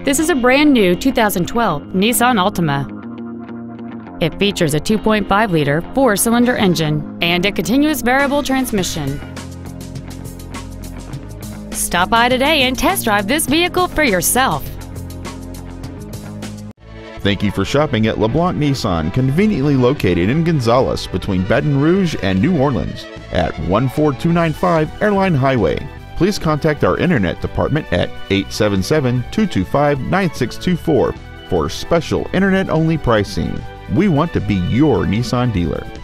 This is a brand new 2012 Nissan Altima. It features a 2.5-liter four-cylinder engine and a continuous variable transmission. Stop by today and test drive this vehicle for yourself. Thank you for shopping at LeBlanc Nissan, conveniently located in Gonzales between Baton Rouge and New Orleans at 14295 Airline Highway. Please contact our internet department at 877-225-9624 for special internet-only pricing. We want to be your Nissan dealer.